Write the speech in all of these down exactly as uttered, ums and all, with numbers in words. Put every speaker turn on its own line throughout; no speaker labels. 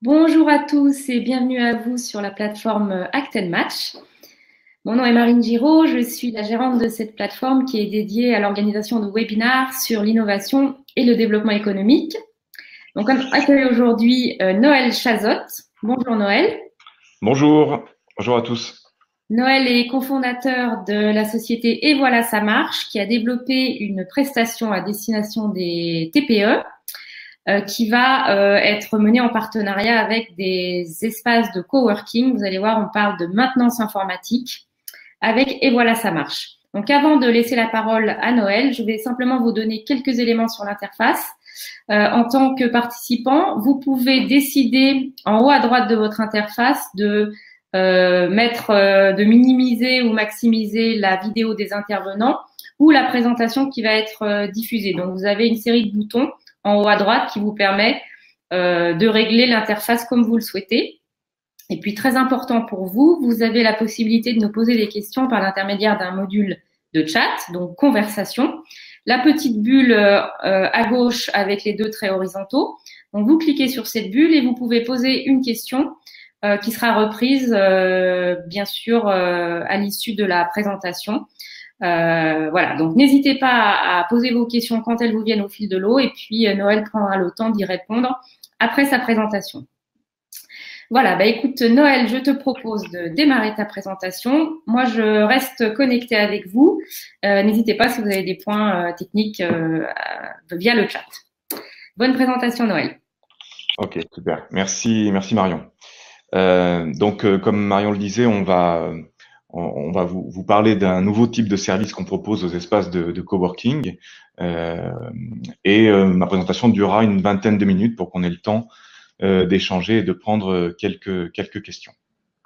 Bonjour à tous et bienvenue à vous sur la plateforme Act and Match. Mon nom est Marine Giraud, je suis la gérante de cette plateforme qui est dédiée à l'organisation de webinars sur l'innovation et le développement économique. Donc, on accueille aujourd'hui euh, Noël Chazotte. Bonjour Noël.
Bonjour, bonjour à tous.
Noël est cofondateur de la société Et voilà, ça marche, qui a développé une prestation à destination des T P E euh, qui va euh, être menée en partenariat avec des espaces de coworking. Vous allez voir, on parle de maintenance informatique avec Et voilà, ça marche. Donc, avant de laisser la parole à Noël, je vais simplement vous donner quelques éléments sur l'interface. Euh, en tant que participant, vous pouvez décider en haut à droite de votre interface de euh, mettre, euh, de minimiser ou maximiser la vidéo des intervenants ou la présentation qui va être euh, diffusée. Donc, vous avez une série de boutons en haut à droite qui vous permet euh, de régler l'interface comme vous le souhaitez. Et puis, très important pour vous, vous avez la possibilité de nous poser des questions par l'intermédiaire d'un module de chat, donc conversation. La petite bulle euh, à gauche avec les deux traits horizontaux. Donc, vous cliquez sur cette bulle et vous pouvez poser une question euh, qui sera reprise, euh, bien sûr, euh, à l'issue de la présentation. Euh, voilà, donc n'hésitez pas à, à poser vos questions quand elles vous viennent au fil de l'eau et puis euh, Noël prendra le temps d'y répondre après sa présentation. Voilà, bah écoute Noël, je te propose de démarrer ta présentation. Moi, je reste connectée avec vous. Euh, n'hésitez pas si vous avez des points euh, techniques euh, via le chat. Bonne présentation Noël.
Ok, super. Merci, merci Marion. Euh, donc, euh, comme Marion le disait, on va, on, on va vous, vous parler d'un nouveau type de service qu'on propose aux espaces de, de coworking. Euh, et euh, ma présentation durera une vingtaine de minutes pour qu'on ait le temps euh, d'échanger et de prendre quelques, quelques questions.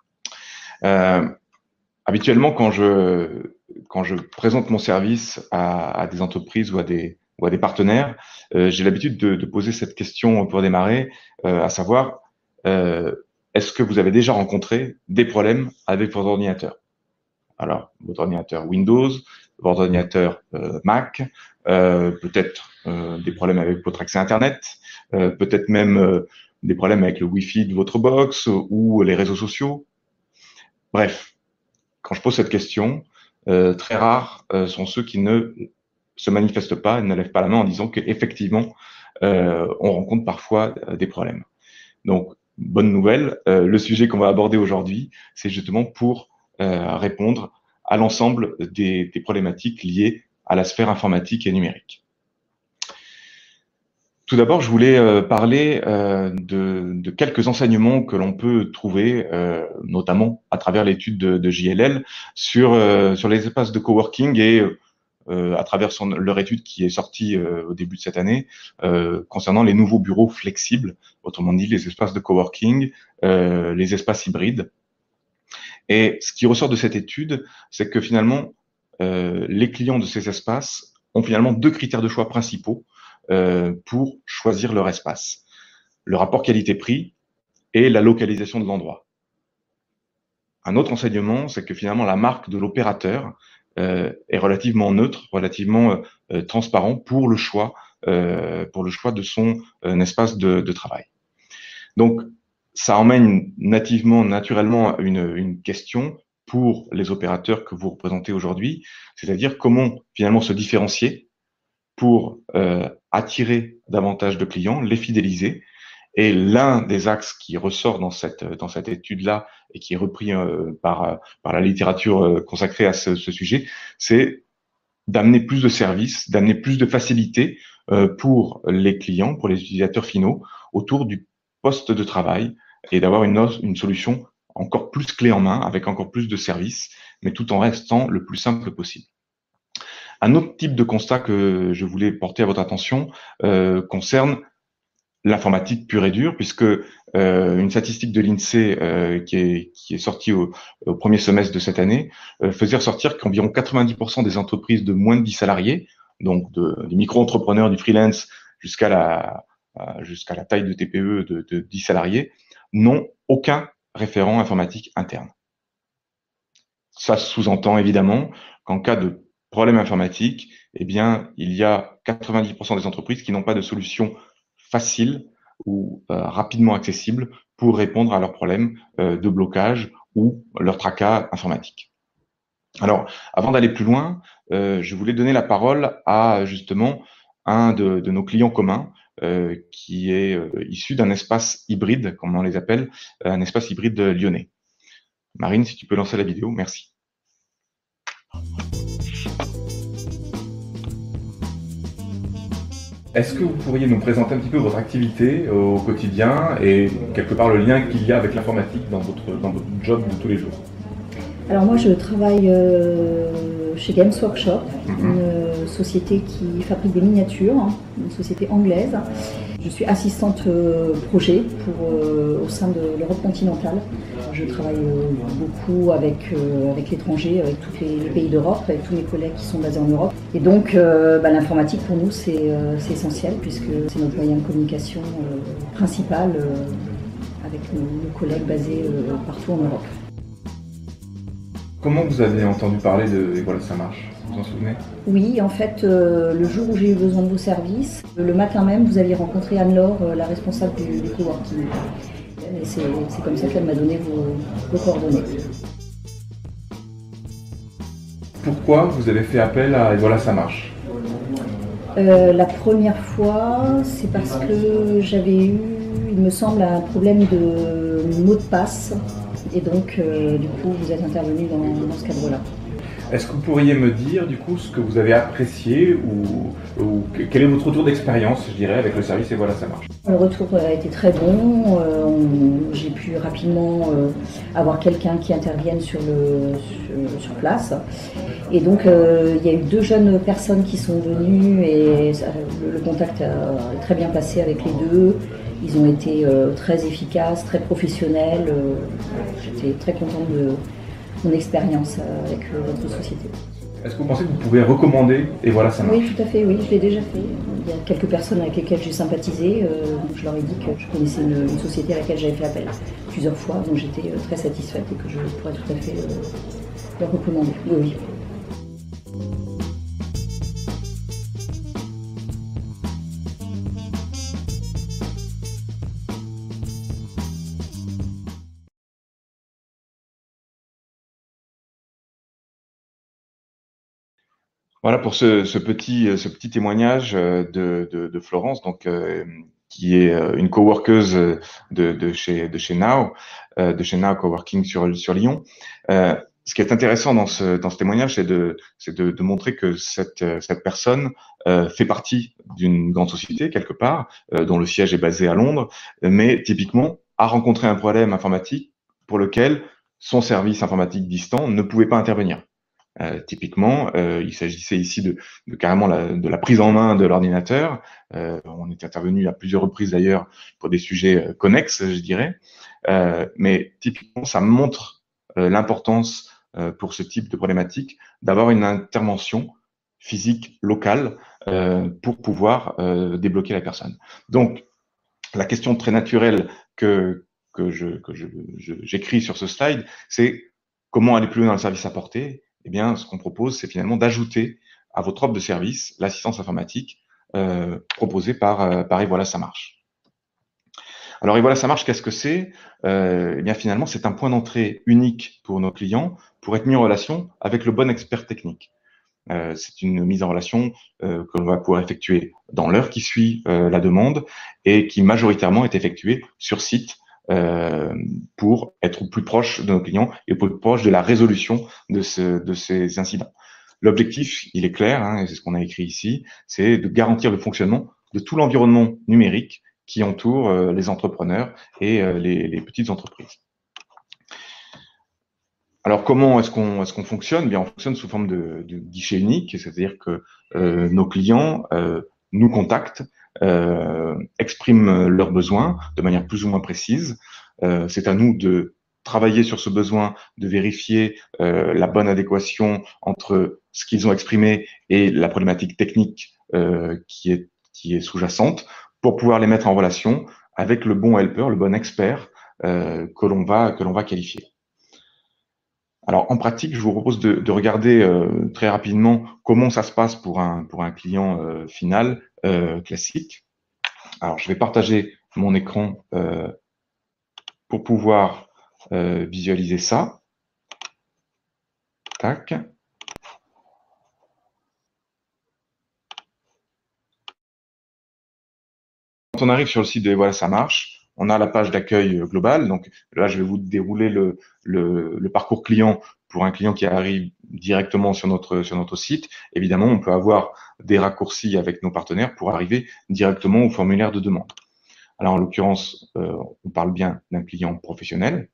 Euh, habituellement, quand je, quand je présente mon service à, à des entreprises ou à des, ou à des partenaires, euh, j'ai l'habitude de, de poser cette question pour démarrer, euh, à savoir, euh, est-ce que vous avez déjà rencontré des problèmes avec votre ordinateur? Alors, votre ordinateur Windows, votre ordinateur euh, Mac, euh, peut-être euh, des problèmes avec votre accès Internet, euh, peut-être même euh, des problèmes avec le Wi-Fi de votre box ou les réseaux sociaux. Bref, quand je pose cette question, euh, très rares euh, sont ceux qui ne se manifestent pas, ne lèvent pas la main en disant qu'effectivement, euh, on rencontre parfois euh, des problèmes. Donc, bonne nouvelle, euh, le sujet qu'on va aborder aujourd'hui, c'est justement pour euh, répondre à l'ensemble des, des problématiques liées à la sphère informatique et numérique. Tout d'abord, je voulais euh, parler euh, de, de quelques enseignements que l'on peut trouver, euh, notamment à travers l'étude de, de J L L, sur, euh, sur les espaces de coworking et euh, à travers son, leur étude qui est sortie euh, au début de cette année, euh, concernant les nouveaux bureaux flexibles, autrement dit les espaces de coworking, euh, les espaces hybrides. Et ce qui ressort de cette étude, c'est que finalement, euh, les clients de ces espaces ont finalement deux critères de choix principaux euh, pour choisir leur espace. Le rapport qualité-prix et la localisation de l'endroit. Un autre enseignement, c'est que finalement la marque de l'opérateur euh, est relativement neutre, relativement euh, transparent pour le choix, euh, pour le choix de son euh, espace de, de travail. Donc, ça emmène nativement, naturellement, une, une question pour les opérateurs que vous représentez aujourd'hui, c'est-à-dire comment finalement se différencier pour euh, attirer davantage de clients, les fidéliser. Et l'un des axes qui ressort dans cette, dans cette étude-là et qui est repris euh, par, par la littérature euh, consacrée à ce, ce sujet, c'est d'amener plus de services, d'amener plus de facilité euh, pour les clients, pour les utilisateurs finaux, autour du poste de travail et d'avoir une, une solution encore plus clé en main, avec encore plus de services, mais tout en restant le plus simple possible. Un autre type de constat que je voulais porter à votre attention euh, concerne l'informatique pure et dure, puisque euh, une statistique de l'INSEE euh, qui, est, qui est sortie au, au premier semestre de cette année euh, faisait ressortir qu'environ quatre-vingt-dix pour cent des entreprises de moins de dix salariés, donc de, des micro-entrepreneurs, du freelance jusqu'à la, jusqu'à la taille de T P E de, de dix salariés, n'ont aucun référent informatique interne. Ça sous-entend évidemment qu'en cas de problème informatique, eh bien, il y a quatre-vingt-dix pour cent des entreprises qui n'ont pas de solution facile ou euh, rapidement accessible pour répondre à leurs problèmes euh, de blocage ou leur tracas informatique. Alors, avant d'aller plus loin, euh, je voulais donner la parole à justement un de, de nos clients communs euh, qui est euh, issu d'un espace hybride, comme on les appelle, un espace hybride lyonnais. Marine, si tu peux lancer la vidéo, merci. Est-ce que vous pourriez nous présenter un petit peu votre activité au quotidien et quelque part le lien qu'il y a avec l'informatique dans votre, dans votre job de tous les jours?
Alors moi je travaille euh, chez Games Workshop, mm-hmm. une euh, société qui fabrique des miniatures, hein, une société anglaise. Je suis assistante euh, projet pour, euh, au sein de l'Europe continentale. Je travaille euh, beaucoup avec, euh, avec l'étranger, avec tous les, les pays d'Europe, avec tous mes collègues qui sont basés en Europe. Et donc euh, bah, l'informatique pour nous c'est euh, essentiel puisque c'est notre moyen de communication euh, principal euh, avec nos, nos collègues basés euh, partout en Europe.
Comment vous avez entendu parler de Et voilà, ça marche? Vous vous en souvenez?
Oui, en fait, euh, le jour où j'ai eu besoin de vos services, le matin même, vous aviez rencontré Anne-Laure, euh, la responsable du, du coworking. Et c'est comme ça qu'elle m'a donné vos, vos coordonnées.
Pourquoi vous avez fait appel à Et voilà, ça marche?
euh, La première fois, c'est parce que j'avais eu, il me semble, un problème de mot de passe. Et donc, euh, du coup, vous êtes intervenu dans, dans ce cadre-là.
Est-ce que vous pourriez me dire, du coup, ce que vous avez apprécié ou, ou quel est votre retour d'expérience, je dirais, avec le service Et voilà, ça marche?
Le retour a été très bon. Euh, J'ai pu rapidement euh, avoir quelqu'un qui intervienne sur, le, sur, sur place. Et donc, euh, il y a eu deux jeunes personnes qui sont venues et ça, le, le contact a très bien passé avec les deux. Ils ont été euh, très efficaces, très professionnels. Euh, J'étais très contente de mon expérience avec euh, votre société.
Est-ce que vous pensez que vous pouvez recommander Et voilà, ça marche?
Oui, tout à fait, oui, je l'ai déjà fait. Il y a quelques personnes avec lesquelles j'ai sympathisé. Euh, donc je leur ai dit que je connaissais une, une société à laquelle j'avais fait appel plusieurs fois, donc j'étais euh, très satisfaite et que je pourrais tout à fait euh, leur recommander. Oui, oui.
Voilà pour ce, ce, petit, ce petit témoignage de, de, de Florence, donc, euh, qui est une coworkeuse de, de, chez, de chez Now, euh, de chez Now Coworking sur, sur Lyon. Euh, ce qui est intéressant dans ce, dans ce témoignage, c'est de, de, de montrer que cette, cette personne euh, fait partie d'une grande société, quelque part, euh, dont le siège est basé à Londres, mais typiquement a rencontré un problème informatique pour lequel son service informatique distant ne pouvait pas intervenir. Euh, typiquement, euh, il s'agissait ici de, de carrément la, de la prise en main de l'ordinateur. Euh, on est intervenu à plusieurs reprises d'ailleurs pour des sujets connexes, je dirais. Euh, mais typiquement, ça montre euh, l'importance euh, pour ce type de problématique d'avoir une intervention physique locale euh, pour pouvoir euh, débloquer la personne. Donc, la question très naturelle que, que je, que je, je, j'écris sur ce slide, c'est comment aller plus loin dans le service apporté. Eh bien, ce qu'on propose, c'est finalement d'ajouter à votre offre de service l'assistance informatique euh, proposée par, euh, par Et voilà, ça marche. Alors, Et voilà, ça marche, qu'est-ce que c'est? euh, Eh bien, finalement, c'est un point d'entrée unique pour nos clients pour être mis en relation avec le bon expert technique. Euh, c'est une mise en relation euh, que l'on va pouvoir effectuer dans l'heure qui suit euh, la demande et qui majoritairement est effectuée sur site Euh, pour être plus proche de nos clients et plus proche de la résolution de, ce, de ces incidents. L'objectif, il est clair, hein, et c'est ce qu'on a écrit ici, c'est de garantir le fonctionnement de tout l'environnement numérique qui entoure euh, les entrepreneurs et euh, les, les petites entreprises. Alors, comment est-ce qu'on est-ce qu'on fonctionne? Bien, on fonctionne sous forme de, de guichet unique, c'est-à-dire que euh, nos clients euh, nous contactent, euh, expriment leurs besoins de manière plus ou moins précise. Euh, c'est à nous de travailler sur ce besoin, de vérifier euh, la bonne adéquation entre ce qu'ils ont exprimé et la problématique technique euh, qui est qui est sous-jacente, pour pouvoir les mettre en relation avec le bon helper, le bon expert euh, que l'on va que l'on va qualifier. Alors, en pratique, je vous propose de, de regarder euh, très rapidement comment ça se passe pour un, pour un client euh, final euh, classique. Alors, je vais partager mon écran euh, pour pouvoir euh, visualiser ça. Tac. Quand on arrive sur le site de Et voilà, ça marche, on a la page d'accueil globale. Donc là, je vais vous dérouler le, le, le parcours client pour un client qui arrive directement sur notre, sur notre site. Évidemment, on peut avoir des raccourcis avec nos partenaires pour arriver directement au formulaire de demande. Alors, en l'occurrence, euh, on parle bien d'un client professionnel.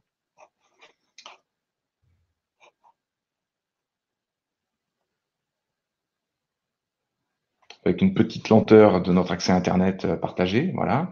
Avec une petite lenteur de notre accès Internet partagé, voilà.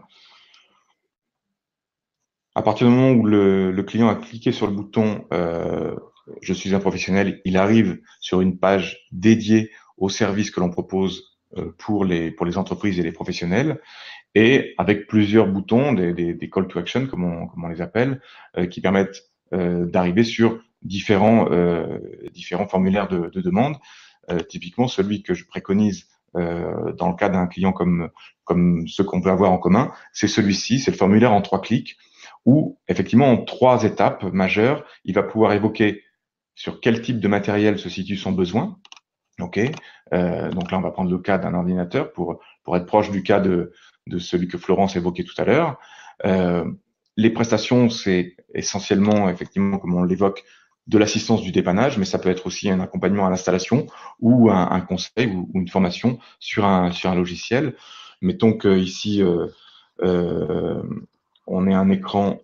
À partir du moment où le, le client a cliqué sur le bouton euh, « Je suis un professionnel », il arrive sur une page dédiée aux services que l'on propose euh, pour, les, pour les entreprises et les professionnels, et avec plusieurs boutons, des, des, des call to action, comme on, comme on les appelle, euh, qui permettent euh, d'arriver sur différents, euh, différents formulaires de, de demande. Euh, typiquement, celui que je préconise euh, dans le cas d'un client comme, comme ceux qu'on peut avoir en commun, c'est celui-ci, c'est le formulaire en trois clics, où effectivement, en trois étapes majeures, il va pouvoir évoquer sur quel type de matériel se situe son besoin. Ok, euh, donc là, on va prendre le cas d'un ordinateur pour, pour être proche du cas de, de celui que Florence évoquait tout à l'heure. Euh, les prestations, c'est essentiellement, effectivement, comme on l'évoque, de l'assistance du dépannage, mais ça peut être aussi un accompagnement à l'installation ou un, un conseil ou, ou une formation sur un, sur un logiciel. Mettons que ici, euh, euh, on ait un écran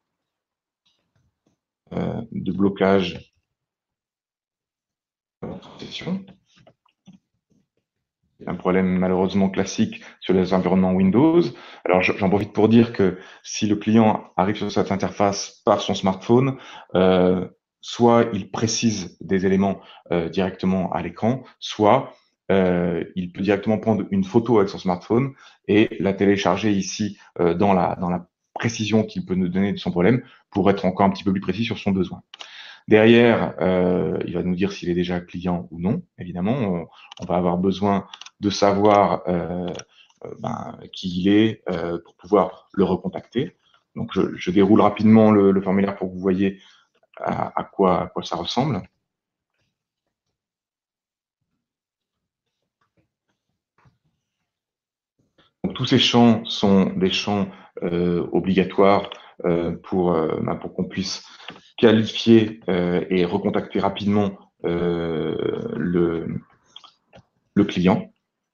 euh, de blocage de session. Un problème malheureusement classique sur les environnements Windows. Alors j'en profite pour dire que si le client arrive sur cette interface par son smartphone, euh, soit il précise des éléments euh, directement à l'écran, soit euh, il peut directement prendre une photo avec son smartphone et la télécharger ici euh, dans la, dans la précision qu'il peut nous donner de son problème pour être encore un petit peu plus précis sur son besoin. Derrière, euh, il va nous dire s'il est déjà client ou non. Évidemment, on, on va avoir besoin de savoir euh, euh, ben, qui il est euh, pour pouvoir le recontacter. Donc, je, je déroule rapidement le, le formulaire pour que vous voyez à, à, quoi, à quoi ça ressemble. Donc, tous ces champs sont des champs euh, obligatoires euh, pour, euh, ben, pour qu'on puisse qualifier euh, et recontacter rapidement euh, le, le client.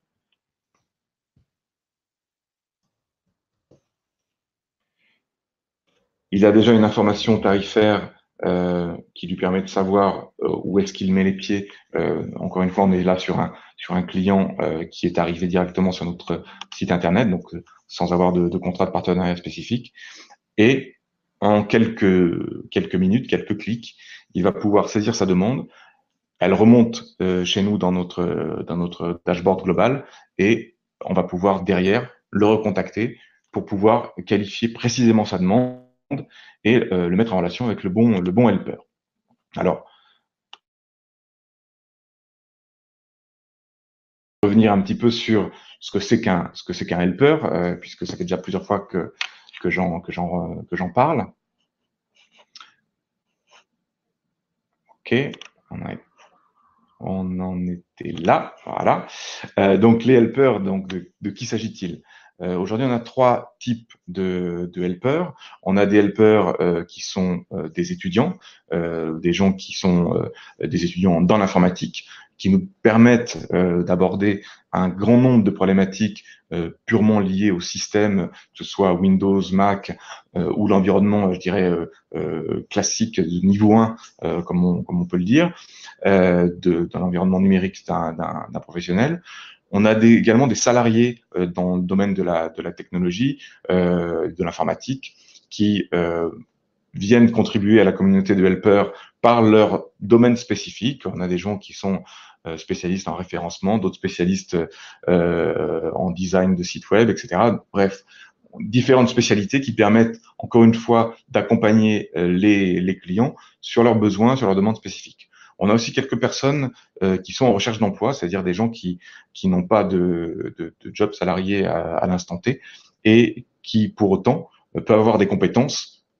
Il a déjà une information tarifaire euh, qui lui permet de savoir euh, où est-ce qu'il met les pieds. Euh, encore une fois, on est là sur un, sur un client euh, qui est arrivé directement sur notre site Internet, donc euh, sans avoir de, de contrat de partenariat spécifique. Et en quelques, quelques minutes, quelques clics, il va pouvoir saisir sa demande. Elle remonte euh, chez nous dans notre, dans notre dashboard global et on va pouvoir derrière le recontacter pour pouvoir qualifier précisément sa demande et euh, le mettre en relation avec le bon, le bon helper. Alors, revenir un petit peu sur ce que c'est qu'un ce que c'est qu'un helper, euh, puisque ça fait déjà plusieurs fois que que j'en que j'en que j'en parle. Ok, on, a, on en était là, voilà. Euh, donc les helpers, donc de, de qui s'agit-il? Euh, Aujourd'hui, on a trois types de, de helpers. On a des helpers euh, qui sont euh, des étudiants, euh, des gens qui sont euh, des étudiants dans l'informatique, qui nous permettent euh, d'aborder un grand nombre de problématiques euh, purement liées au système, que ce soit Windows, Mac euh, ou l'environnement, je dirais, euh, euh, classique de niveau un, euh, comme, on, comme on peut le dire, euh, de, dans l'environnement numérique d'un, d'un, d'un professionnel. On a des, également des salariés euh, dans le domaine de la, de la technologie, euh, de l'informatique, qui euh, viennent contribuer à la communauté de helpers par leur domaine spécifique. On a des gens qui sont euh, spécialistes en référencement, d'autres spécialistes euh, en design de sites web, et cetera. Bref, différentes spécialités qui permettent, encore une fois, d'accompagner euh, les, les clients sur leurs besoins, sur leurs demandes spécifiques. On a aussi quelques personnes euh, qui sont en recherche d'emploi, c'est-à-dire des gens qui, qui n'ont pas de, de, de job salarié à, à l'instant T et qui, pour autant, peuvent avoir des compétences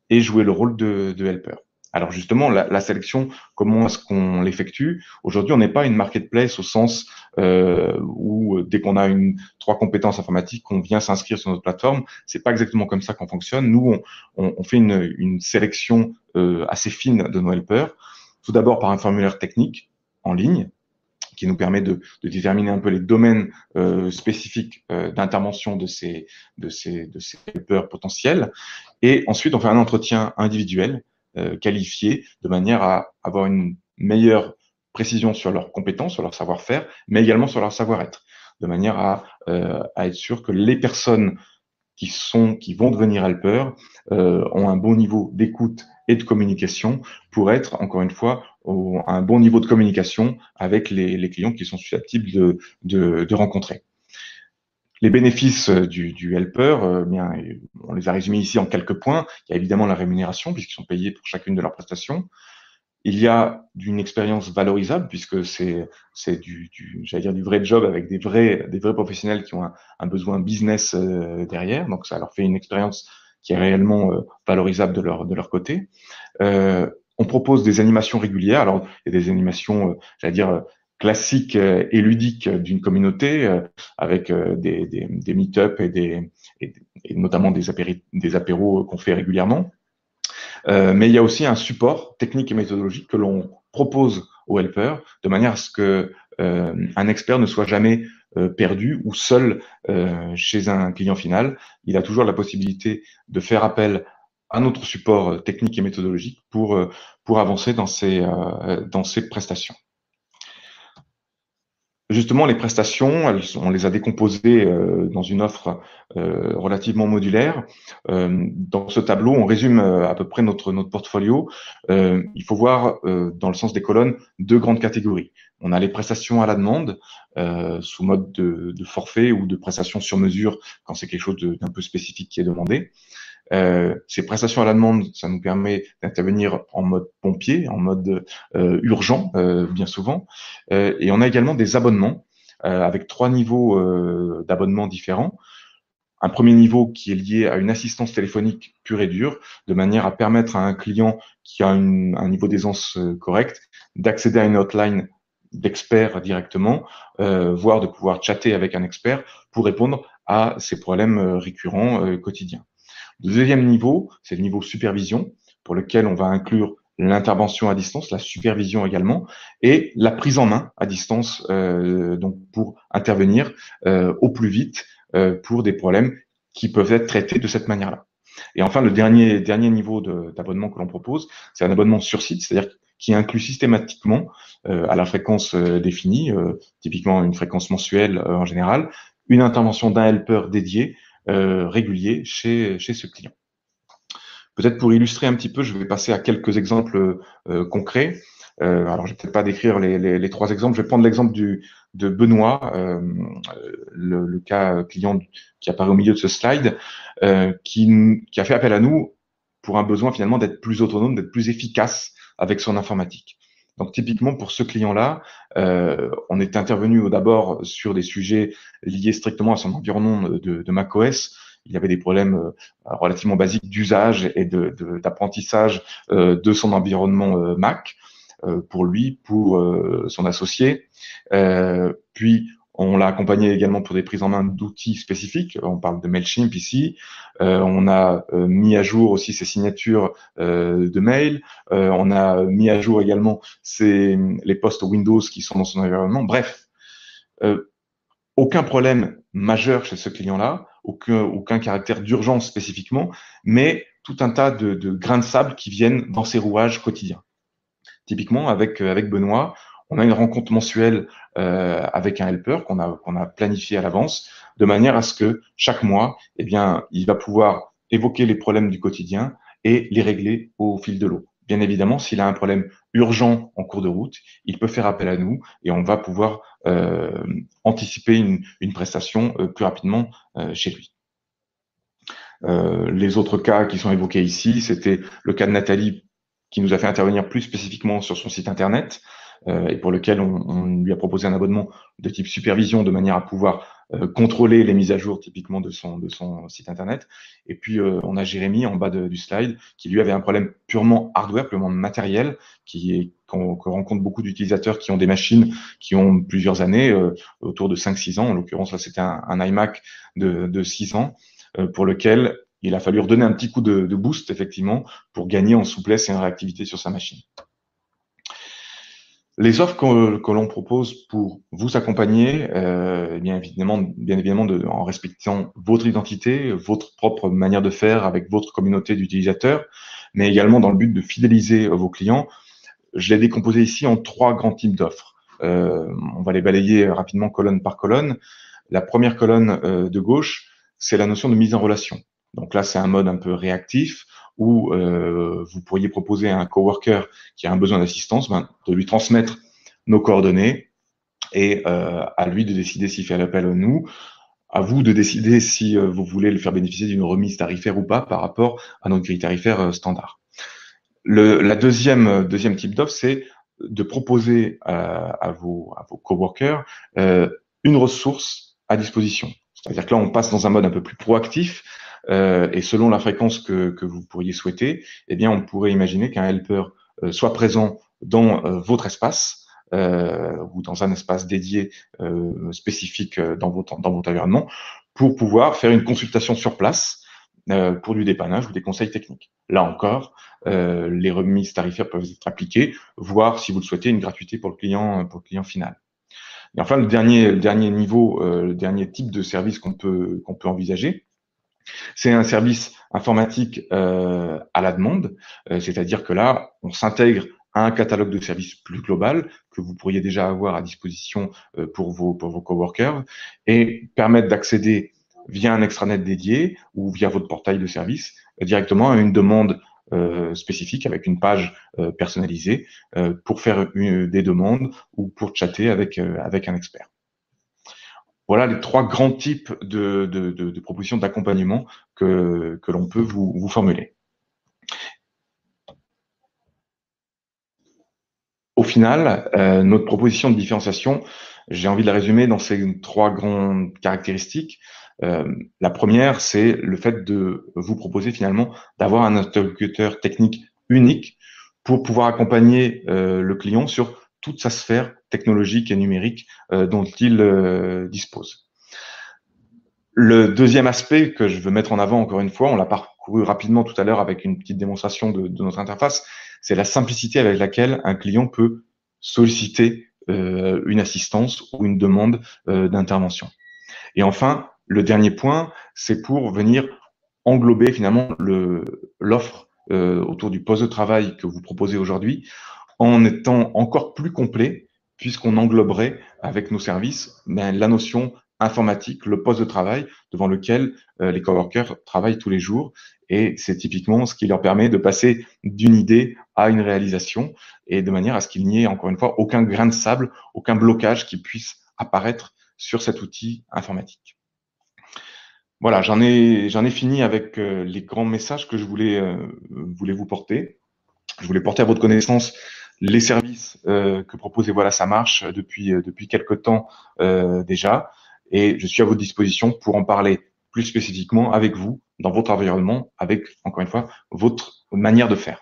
et jouer le rôle de, de helper. Alors justement, la, la sélection, comment est-ce qu'on l'effectue? Aujourd'hui, on n'est pas une marketplace au sens euh, où dès qu'on a une trois compétences informatiques, on vient s'inscrire sur notre plateforme. C'est pas exactement comme ça qu'on fonctionne. Nous, on, on, on fait une, une sélection euh, assez fine de nos helpers. Tout d'abord par un formulaire technique en ligne qui nous permet de, de déterminer un peu les domaines euh, spécifiques euh, d'intervention de ces, de, ces, de ces helpers potentiels. Et ensuite, on fait un entretien individuel euh, qualifié de manière à avoir une meilleure précision sur leurs compétences, sur leur savoir-faire, mais également sur leur savoir-être, de manière à, euh, à être sûr que les personnes qui sont, qui vont devenir helpers euh, ont un bon niveau d'écoute et de communication pour être, encore une fois, au, à un bon niveau de communication avec les, les clients qui sont susceptibles de, de, de rencontrer. Les bénéfices du, du helper, euh, bien, on les a résumés ici en quelques points. Il y a évidemment la rémunération, puisqu'ils sont payés pour chacune de leurs prestations. Il y a d'une expérience valorisable, puisque c'est c'est du, du j'allais dire du vrai job avec des vrais des vrais professionnels qui ont un, un besoin business euh, derrière. Donc ça leur fait une expérience qui est réellement euh, valorisable de leur de leur côté. Euh, on propose des animations régulières. Alors il y a des animations, euh, j'allais dire classiques euh, et ludiques d'une communauté, euh, avec euh, des des, des meet-up et des et, et notamment des apéri, des apéros qu'on fait régulièrement. Euh, mais il y a aussi un support technique et méthodologique que l'on propose aux helpers de manière à ce que euh, un expert ne soit jamais euh, perdu ou seul euh, chez un client final. Il a toujours la possibilité de faire appel à notre support technique et méthodologique pour euh, pour avancer dans ces euh, dans ces prestations. Justement, les prestations, elles, on les a décomposées euh, dans une offre euh, relativement modulaire. Euh, dans ce tableau, on résume euh, à peu près notre, notre portfolio. Euh, il faut voir, euh, dans le sens des colonnes, deux grandes catégories. On a les prestations à la demande, euh, sous mode de, de forfait ou de prestations sur mesure, quand c'est quelque chose d'un peu spécifique qui est demandé. Euh, ces prestations à la demande, ça nous permet d'intervenir en mode pompier, en mode euh, urgent, euh, bien souvent. Euh, et on a également des abonnements euh, avec trois niveaux euh, d'abonnements différents. Un premier niveau qui est lié à une assistance téléphonique pure et dure, de manière à permettre à un client qui a une, un niveau d'aisance euh, correct d'accéder à une hotline d'experts directement, euh, voire de pouvoir chatter avec un expert pour répondre à ses problèmes euh, récurrents euh, quotidiens. Le deuxième niveau, c'est le niveau supervision, pour lequel on va inclure l'intervention à distance, la supervision également, et la prise en main à distance, euh, donc pour intervenir euh, au plus vite euh, pour des problèmes qui peuvent être traités de cette manière-là. Et enfin, le dernier dernier niveau d'abonnement que l'on propose, c'est un abonnement sur site, c'est-à-dire qui inclut systématiquement euh, à la fréquence euh, définie, euh, typiquement une fréquence mensuelle euh, en général, une intervention d'un helper dédié Euh, régulier chez, chez ce client. Peut-être pour illustrer un petit peu, je vais passer à quelques exemples euh, concrets. Euh, alors, je vais peut-être pas décrire les, les, les trois exemples. Je vais prendre l'exemple du de Benoît, euh, le, le cas client qui apparaît au milieu de ce slide, euh, qui, qui a fait appel à nous pour un besoin finalement d'être plus autonome, d'être plus efficace avec son informatique. Donc typiquement pour ce client-là, euh, on est intervenu d'abord sur des sujets liés strictement à son environnement de, de macOS. Il y avait des problèmes euh, relativement basiques d'usage et de, de, d'apprentissage euh, de son environnement euh, Mac euh, pour lui, pour euh, son associé. Euh, puis on l'a accompagné également pour des prises en main d'outils spécifiques. On parle de Mailchimp ici. Euh, on a euh, mis à jour aussi ses signatures euh, de mail. Euh, on a mis à jour également ses, les postes Windows qui sont dans son environnement. Bref, euh, aucun problème majeur chez ce client-là, aucun, aucun caractère d'urgence spécifiquement, mais tout un tas de, de grains de sable qui viennent dans ses rouages quotidiens. Typiquement, avec, avec Benoît, on a une rencontre mensuelle euh, avec un helper qu'on a, qu'on a planifié à l'avance, de manière à ce que chaque mois, eh bien, il va pouvoir évoquer les problèmes du quotidien et les régler au fil de l'eau. Bien évidemment, s'il a un problème urgent en cours de route, il peut faire appel à nous et on va pouvoir euh, anticiper une, une prestation euh, plus rapidement euh, chez lui. Euh, les autres cas qui sont évoqués ici, c'était le cas de Nathalie qui nous a fait intervenir plus spécifiquement sur son site internet. euh, et pour lequel on, on lui a proposé un abonnement de type supervision de manière à pouvoir euh, contrôler les mises à jour typiquement de son, de son site internet. Et puis euh, on a Jérémy en bas de, du slide qui lui avait un problème purement hardware, purement matériel, qui est qu'on qu'on rencontre beaucoup d'utilisateurs qui ont des machines qui ont plusieurs années, euh, autour de cinq six ans. En l'occurrence, là, c'était un, un iMac de, de six ans, euh, pour lequel il a fallu redonner un petit coup de, de boost, effectivement, pour gagner en souplesse et en réactivité sur sa machine. Les offres que, que l'on propose pour vous accompagner, euh, bien évidemment, bien évidemment de, en respectant votre identité, votre propre manière de faire avec votre communauté d'utilisateurs, mais également dans le but de fidéliser vos clients. Je l'ai décomposé ici en trois grands types d'offres. Euh, on va les balayer rapidement colonne par colonne. La première colonne euh, de gauche, c'est la notion de mise en relation. Donc là, c'est un mode un peu réactif où euh, vous pourriez proposer à un coworker qui a un besoin d'assistance, ben, de lui transmettre nos coordonnées et euh, à lui de décider s'il fait appel à nous, à vous de décider si euh, vous voulez le faire bénéficier d'une remise tarifaire ou pas par rapport à notre grille tarifaire euh, standard. Le la deuxième, deuxième type d'offre, c'est de proposer à, à vos, à vos coworkers euh, une ressource à disposition. C'est-à-dire que là, on passe dans un mode un peu plus proactif. Euh, et selon la fréquence que, que vous pourriez souhaiter, eh bien, on pourrait imaginer qu'un helper euh, soit présent dans euh, votre espace euh, ou dans un espace dédié euh, spécifique dans votre, dans votre environnement pour pouvoir faire une consultation sur place euh, pour du dépannage ou des conseils techniques. Là encore, euh, les remises tarifaires peuvent être appliquées, voire, si vous le souhaitez, une gratuité pour le client, pour le client final. Et enfin, le dernier, le dernier niveau, euh, le dernier type de service qu'on peut, qu'on peut envisager, c'est un service informatique euh, à la demande, euh, c'est-à-dire que là, on s'intègre à un catalogue de services plus global que vous pourriez déjà avoir à disposition euh, pour vos pour vos coworkers et permettre d'accéder via un extranet dédié ou via votre portail de service euh, directement à une demande euh, spécifique avec une page euh, personnalisée euh, pour faire une, des demandes ou pour chatter avec euh, avec un expert. Voilà les trois grands types de, de, de, de propositions d'accompagnement que, que l'on peut vous, vous formuler. Au final, euh, notre proposition de différenciation, j'ai envie de la résumer dans ces trois grandes caractéristiques. Euh, la première, c'est le fait de vous proposer finalement d'avoir un interlocuteur technique unique pour pouvoir accompagner euh, le client sur toute sa sphère technologique et numérique euh, dont il euh, dispose. Le deuxième aspect que je veux mettre en avant, encore une fois, on l'a parcouru rapidement tout à l'heure avec une petite démonstration de, de notre interface, c'est la simplicité avec laquelle un client peut solliciter euh, une assistance ou une demande euh, d'intervention. Et enfin, le dernier point, c'est pour venir englober finalement l'offre euh, autour du poste de travail que vous proposez aujourd'hui, en étant encore plus complet, puisqu'on engloberait avec nos services ben, la notion informatique, le poste de travail devant lequel euh, les coworkers travaillent tous les jours. Et c'est typiquement ce qui leur permet de passer d'une idée à une réalisation et de manière à ce qu'il n'y ait encore une fois aucun grain de sable, aucun blocage qui puisse apparaître sur cet outil informatique. Voilà, j'en ai, j'en ai fini avec euh, les grands messages que je voulais, euh, voulais vous porter. Je voulais porter à votre connaissance les services euh, que propose Et Voilà Ça Marche depuis euh, depuis quelque temps euh, déjà, et je suis à votre disposition pour en parler plus spécifiquement avec vous dans votre environnement, avec encore une fois votre manière de faire.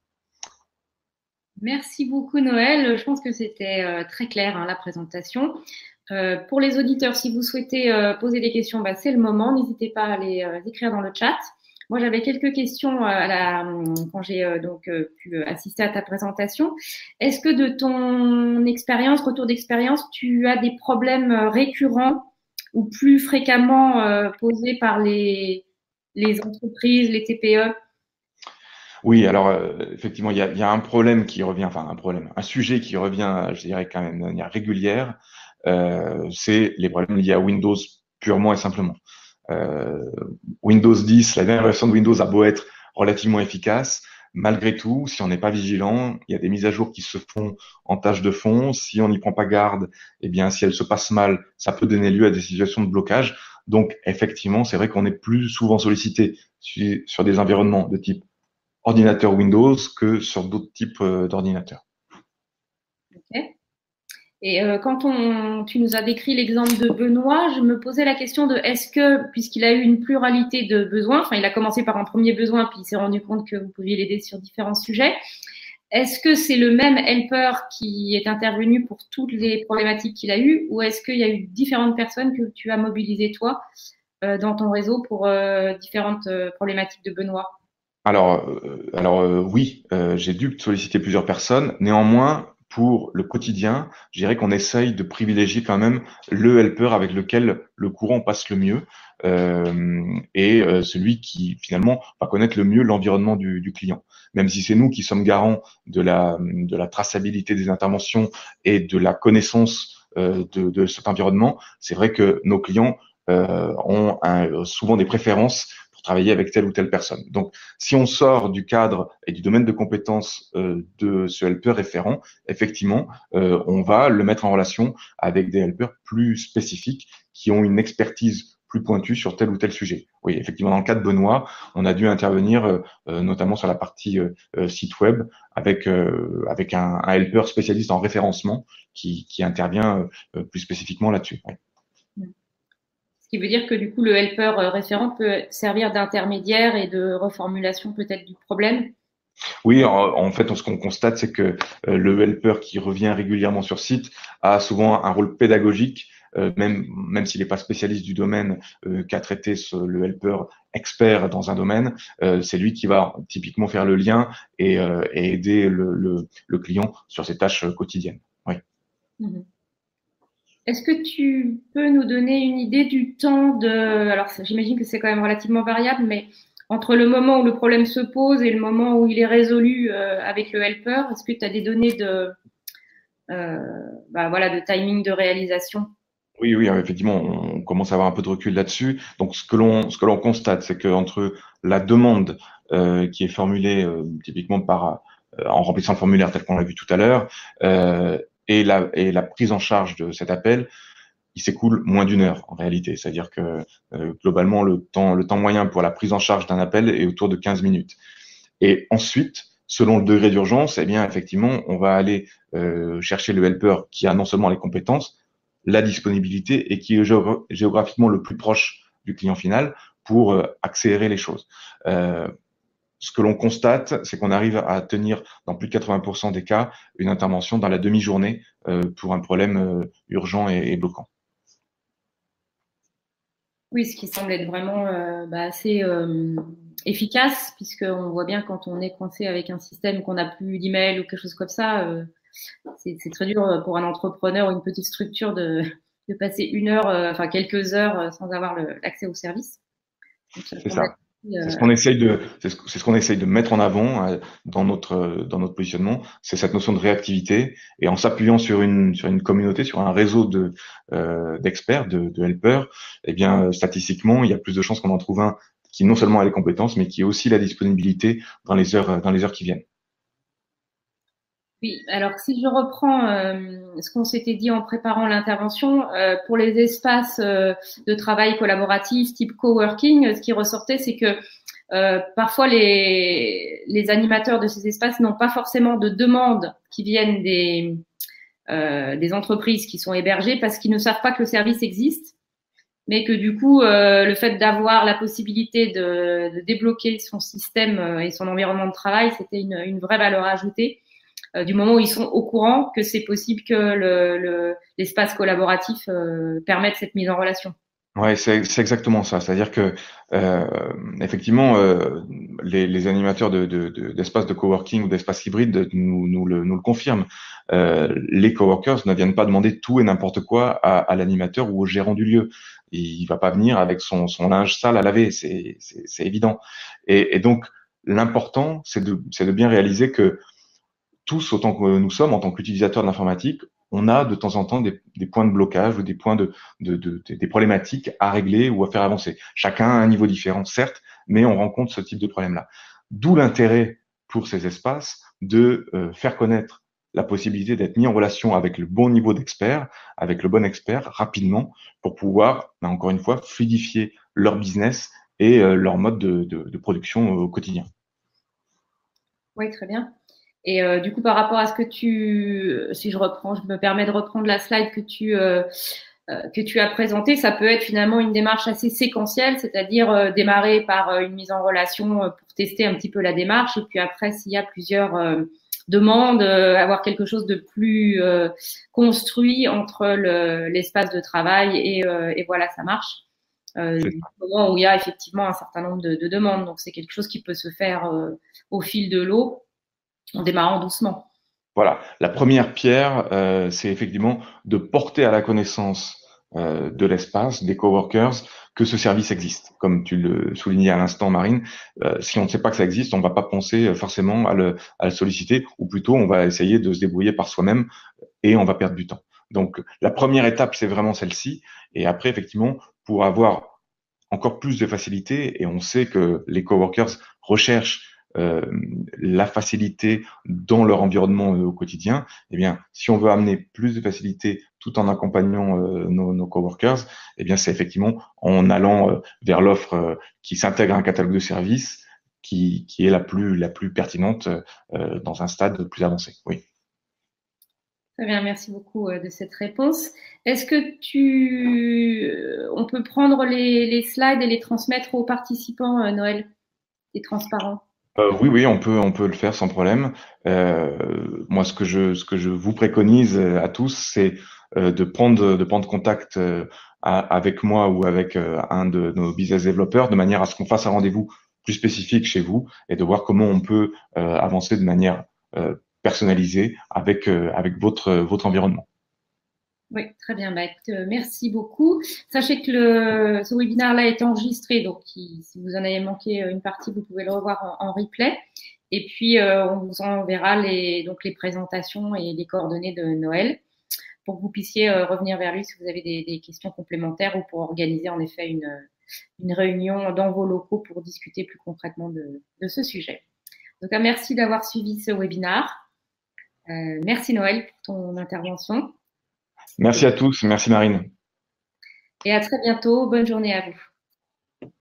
Merci beaucoup Noël. Je pense que c'était euh, très clair hein, la présentation. Euh, pour les auditeurs, si vous souhaitez euh, poser des questions, bah, c'est le moment. N'hésitez pas à les euh, écrire dans le chat. Moi, j'avais quelques questions à la, quand j'ai euh, donc euh, pu assister à ta présentation. Est-ce que de ton expérience, retour d'expérience, tu as des problèmes récurrents ou plus fréquemment euh, posés par les, les entreprises, les T P E?
Oui, alors euh, effectivement, il y a, il y a un problème qui revient, enfin un problème, un sujet qui revient, je dirais quand même de manière régulière, euh, c'est les problèmes liés à Windows purement et simplement. Euh, Windows dix, la dernière version de Windows a beau être relativement efficace, malgré tout, si on n'est pas vigilant, il y a des mises à jour qui se font en tâche de fond. Si on n'y prend pas garde, eh bien, si elles se passent mal, ça peut donner lieu à des situations de blocage. Donc, effectivement, c'est vrai qu'on est plus souvent sollicité sur des environnements de type ordinateur Windows que sur d'autres types d'ordinateurs.
Ok. Et euh, quand on, tu nous as décrit l'exemple de Benoît, je me posais la question de est-ce que, puisqu'il a eu une pluralité de besoins, enfin il a commencé par un premier besoin, puis il s'est rendu compte que vous pouviez l'aider sur différents sujets, est-ce que c'est le même helper qui est intervenu pour toutes les problématiques qu'il a eues, ou est-ce qu'il y a eu différentes personnes que tu as mobilisées toi euh, dans ton réseau pour euh, différentes euh, problématiques de Benoît?
Alors, euh, alors euh, oui, euh, j'ai dû solliciter plusieurs personnes. Néanmoins, pour le quotidien, je dirais qu'on essaye de privilégier quand même le helper avec lequel le courant passe le mieux euh, et euh, celui qui finalement va connaître le mieux l'environnement du, du client. Même si c'est nous qui sommes garants de la, de la traçabilité des interventions et de la connaissance euh, de, de cet environnement, c'est vrai que nos clients euh, ont un, souvent des préférences pour travailler avec telle ou telle personne. Donc, si on sort du cadre et du domaine de compétences euh, de ce helper référent, effectivement, euh, on va le mettre en relation avec des helpers plus spécifiques qui ont une expertise plus pointue sur tel ou tel sujet. Oui, effectivement, dans le cas de Benoît, on a dû intervenir euh, notamment sur la partie euh, site web avec euh, avec un, un helper spécialiste en référencement qui, qui intervient euh, plus spécifiquement là-dessus. Oui.
Ce qui veut dire que du coup, le helper euh, référent peut servir d'intermédiaire et de reformulation peut-être du problème.
Oui, en, en fait, ce qu'on constate, c'est que euh, le helper qui revient régulièrement sur site a souvent un rôle pédagogique, euh, même, même s'il n'est pas spécialiste du domaine euh, qu'a traité ce, le helper expert dans un domaine. Euh, c'est lui qui va typiquement faire le lien et, euh, et aider le, le, le client sur ses tâches quotidiennes. Oui.
Mmh. Est-ce que tu peux nous donner une idée du temps de… Alors, j'imagine que c'est quand même relativement variable, mais entre le moment où le problème se pose et le moment où il est résolu euh, avec le helper, est-ce que tu as des données de, euh, bah, voilà, de timing de réalisation?
Oui, oui, effectivement, on commence à avoir un peu de recul là-dessus. Donc, ce que l'on, ce que l'on constate, c'est qu'entre la demande euh, qui est formulée euh, typiquement par euh, en remplissant le formulaire tel qu'on l'a vu tout à l'heure euh, et la et la prise en charge de cet appel, il s'écoule moins d'une heure en réalité. C'est-à-dire que euh, globalement, le temps le temps moyen pour la prise en charge d'un appel est autour de quinze minutes. Et ensuite, selon le degré d'urgence, eh bien, effectivement, on va aller euh, chercher le helper qui a non seulement les compétences, la disponibilité et qui est géo géographiquement le plus proche du client final pour euh, accélérer les choses. Euh, ce que l'on constate, c'est qu'on arrive à tenir, dans plus de quatre-vingts pour cent des cas, une intervention dans la demi-journée euh, pour un problème euh, urgent et, et bloquant.
Oui, ce qui semble être vraiment euh, bah, assez euh, efficace, puisqu'on voit bien quand on est coincé avec un système qu'on n'a plus d'email ou quelque chose comme ça, euh, c'est très dur pour un entrepreneur ou une petite structure de, de passer une heure, euh, enfin quelques heures sans avoir l'accès au service.
C'est ça. C'est ce qu'on essaye de, c'est ce, ce qu'on essaye de mettre en avant euh, dans notre dans notre positionnement, c'est cette notion de réactivité et en s'appuyant sur une sur une communauté, sur un réseau de euh, d'experts, de, de helpers, eh bien euh, statistiquement, il y a plus de chances qu'on en trouve un qui non seulement a les compétences, mais qui a aussi la disponibilité dans les heures dans les heures qui viennent.
Oui, alors si je reprends euh, ce qu'on s'était dit en préparant l'intervention, euh, pour les espaces euh, de travail collaboratif type coworking, ce qui ressortait, c'est que euh, parfois les, les animateurs de ces espaces n'ont pas forcément de demandes qui viennent des, euh, des entreprises qui sont hébergées parce qu'ils ne savent pas que le service existe, mais que du coup, euh, le fait d'avoir la possibilité de, de débloquer son système et son environnement de travail, c'était une, une vraie valeur ajoutée. Euh, du moment où ils sont au courant que c'est possible que l'espace le, le, collaboratif euh, permette cette mise en relation.
Ouais, c'est exactement ça. C'est-à-dire que euh, effectivement, euh, les, les animateurs de, de, de, d'espaces de coworking ou d'espaces hybrides nous, nous, le, nous le confirment. Euh, les coworkers ne viennent pas demander tout et n'importe quoi à, à l'animateur ou au gérant du lieu. Il va pas venir avec son, son linge sale à laver, c'est évident. Et, et donc, l'important, c'est de, c'est de bien réaliser que tous, autant que nous sommes, en tant qu'utilisateurs de l'informatique, on a de temps en temps des, des points de blocage ou des points de, de, de, de, des problématiques à régler ou à faire avancer. Chacun a un niveau différent, certes, mais on rencontre ce type de problème-là. D'où l'intérêt pour ces espaces de euh, faire connaître la possibilité d'être mis en relation avec le bon niveau d'expert, avec le bon expert rapidement pour pouvoir, ben, encore une fois, fluidifier leur business et euh, leur mode de, de, de production au quotidien.
Oui, très bien. Et euh, du coup, par rapport à ce que tu, si je reprends, je me permets de reprendre la slide que tu euh, euh, que tu as présentée, ça peut être finalement une démarche assez séquentielle, c'est-à-dire euh, démarrer par euh, une mise en relation euh, pour tester un petit peu la démarche, et puis après, s'il y a plusieurs euh, demandes, euh, avoir quelque chose de plus euh, construit entre le, l'espace de travail et, euh, et voilà, ça marche. Euh,
C'est
du moment où il y a effectivement un certain nombre de, de demandes, donc c'est quelque chose qui peut se faire euh, au fil de l'eau en démarrant doucement.
Voilà, la première pierre, euh, c'est effectivement de porter à la connaissance euh, de l'espace, des coworkers, que ce service existe. Comme tu le soulignais à l'instant, Marine, euh, si on ne sait pas que ça existe, on ne va pas penser forcément à le, à le solliciter, ou plutôt on va essayer de se débrouiller par soi-même et on va perdre du temps. Donc la première étape, c'est vraiment celle-ci. Et après, effectivement, pour avoir encore plus de facilité, et on sait que les coworkers recherchent euh, la facilité dans leur environnement euh, au quotidien, eh bien, si on veut amener plus de facilité tout en accompagnant euh, nos, nos coworkers, eh bien, c'est effectivement en allant euh, vers l'offre euh, qui s'intègre à un catalogue de services qui, qui est la plus, la plus pertinente euh, dans un stade plus avancé. Oui.
Très bien, merci beaucoup euh, de cette réponse. Est-ce que tu, euh, on peut prendre les, les slides et les transmettre aux participants, euh, Noël, et transparents?
Euh, oui, oui, on peut, on peut le faire sans problème. Euh, moi, ce que je, ce que je vous préconise euh, à tous, c'est euh, de prendre, de prendre contact euh, à- avec moi ou avec euh, un de nos business développeurs, de manière à ce qu'on fasse un rendez-vous plus spécifique chez vous et de voir comment on peut euh, avancer de manière euh, personnalisée avec, euh, avec votre, votre environnement.
Oui, très bien. Bah, écoute, euh, merci beaucoup. Sachez que le, ce webinaire-là est enregistré, donc il- si vous en avez manqué euh, une partie, vous pouvez le revoir en, en replay. Et puis, euh, on vous enverra les, donc les présentations et les coordonnées de Noël pour que vous puissiez euh, revenir vers lui si vous avez des, des questions complémentaires ou pour organiser en effet une, une réunion dans vos locaux pour discuter plus concrètement de, de ce sujet. Donc, merci d'avoir suivi ce webinaire. Euh, merci Noël pour ton intervention.
Merci à tous. Merci Marine.
Et à très bientôt. Bonne journée à vous.